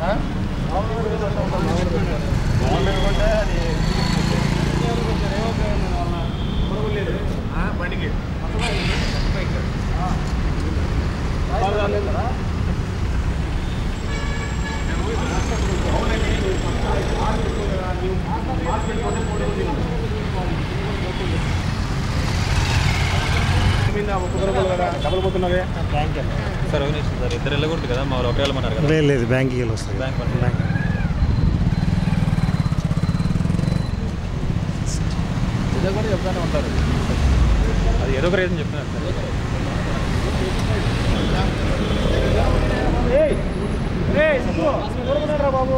బండికి డబ్బులు పోతున్నావే సార్ అవును సార్ ఇద్దరు వెళ్ళకూడదు కదా మా ఒకటే వెళ్ళమన్నారు కదా లేదు బ్యాంక్కి వెళ్ళి వస్తాయి బ్యాంక్ ఇదే కూడా చెప్తానే ఉంటారు అది ఏదో ఒక రీజన్ చెప్తున్నారు సార్ బాబు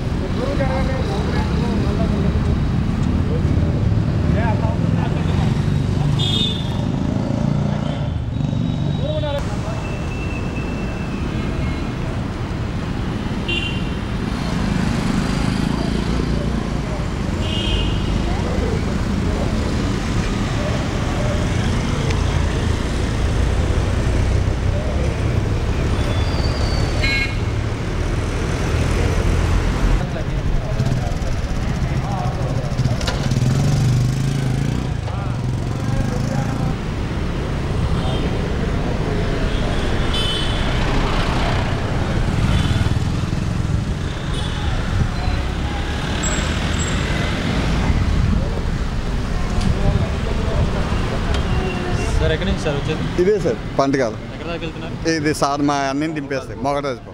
ఎక్కడి నుంచి సార్ వచ్చేది ఇదే సార్ పంటకాలం ఎక్కడ దాకా వెళ్తున్నారు ఇది సార్ మా అన్నీ దింపేస్తాయి మొగరాజు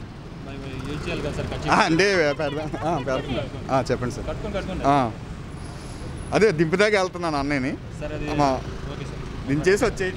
అంటే పెడదాం చెప్పండి సార్ అదే దింపుదాకా వెళ్తున్నాను అన్నయ్యని దించేసి వచ్చేయి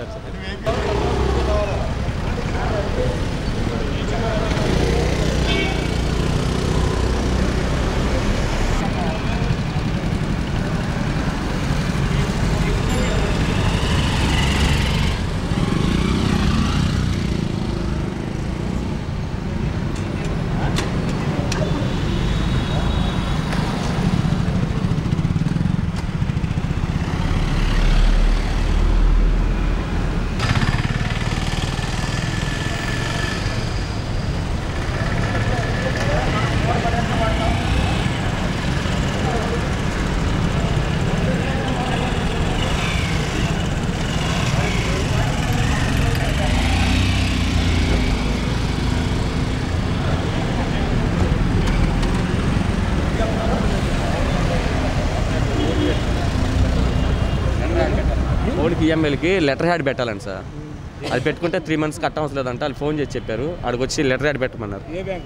ఫోన్కి ఈఎంఐలకి లెటర్ హ్యాడ్ పెట్టాలండి సార్ అది పెట్టుకుంటే 3 months కట్ అవసరం లేదంట వాళ్ళు ఫోన్ చేసి చెప్పారు అక్కడికి వచ్చి లెటర్ హ్యాడ్ పెట్టమన్నారు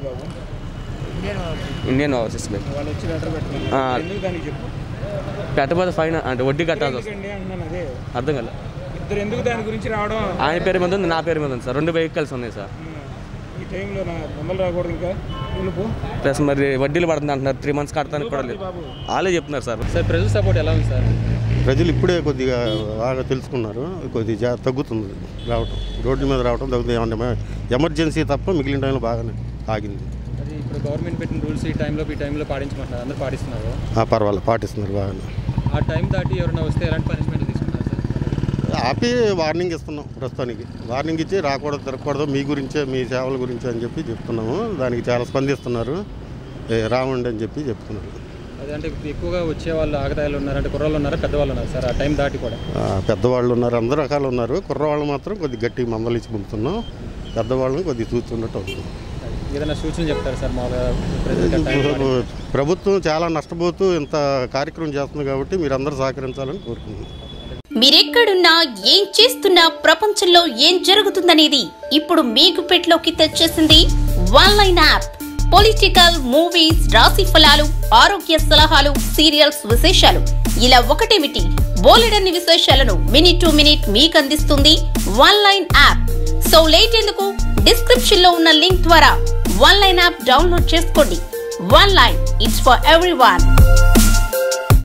ఇండియన్ ఓవర్సీస్ బ్యాంక్ పెట్టబోతే ఫైన్ అంటే వడ్డీ కట్టాల్సి వస్తుంది అర్థం కదా ఆయన పేరు మీద ఉంది నా పేరు మీద ఉంది సార్ 2 vehicles ఉన్నాయి సార్ ప్లస్ మరి వడ్డీలు పడుతుంది అంటున్నారు 3 months కడతానికి కూడా లేదు వాళ్ళే చెప్తున్నారు సార్ ప్రజల సపోర్ట్ ఎలా ఉంది సార్ ప్రజలు ఇప్పుడే కొద్దిగా బాగా తెలుసుకున్నారు కొద్దిగా తగ్గుతుంది రావటం రోడ్ల మీద రావటం తగ్గుతుంది ఏమన్నా ఎమర్జెన్సీ తప్ప మిగిలిన టైంలో బాగానే ఆగింది అది ఇప్పుడు గవర్నమెంట్ పెట్టిన రూల్స్ ఈ టైంలో పాటించమంటున్నారు అందరూ పాటిస్తున్నారు పర్వాలేదు పాటిస్తున్నారు బాగానే ఆ టైం దాటి ఎవరైనా వస్తే ఎలాంటి పనిష్మెంట్ తీసుకున్నారు సార్ ఆపి వార్నింగ్ ఇస్తున్నాం ప్రస్తుతానికి వార్నింగ్ ఇచ్చి రాకూడదు తిరగకూడదు మీ గురించే మీ సేవల గురించి అని చెప్పి చెప్తున్నాము దానికి చాలా స్పందిస్తున్నారు రావండి అని చెప్పి చెప్తున్నారు అదంటే ఎక్కువగా వచ్చే వాళ్ళు ఆగదాయాలు ఉన్నారు అంటే కుర్రవాళ్ళు ఉన్నారు పెద్దవాళ్ళు ఉన్నారు సార్ ఆ టైం దాటి కూడా పెద్దవాళ్ళు ఉన్నారు అందరూ రకాలు ఉన్నారు కుర్రవాళ్ళు మాత్రం కొద్దిగా గట్టిగా మందలు ఇచ్చి పంపుతున్నాం పెద్దవాళ్ళని కొద్దిగా చూస్తున్నట్టు అవుతుంది ఏదైనా సూచన చెప్తారు సార్ మామూలుగా ప్రభుత్వం చాలా నష్టపోతూ ఇంత కార్యక్రమం చేస్తుంది కాబట్టి మీరందరూ సహకరించాలని కోరుకుంటున్నాం మీరెక్కడున్నా ఏం చేస్తున్నా ప్రపంచంలో ఏం జరుగుతుందనేది ఇప్పుడు మీ గుప్పెట్లోకి తెచ్చేసింది ఆన్లైన్ యాప్ పొలిటికల్ మూవీస్ రాశి ఫలాలు ఆరోగ్య సలహాలు సీరియల్స్ విశేషాలు ఇలా ఒకటేమిటి బోలెడన్ని విశేషాలను మినిట్ టు మినిట్ మీకు అందిస్తుంది ఆన్లైన్ యాప్ సో లేట్ ఎందుకు డిస్క్రిప్షన్ లో ఉన్న లింక్ ద్వారా ఆన్లైన్ యాప్ డౌన్లోడ్ చేసుకోండి ఆన్లైన్ ఇట్స్ ఫర్ ఎవ్రీవన్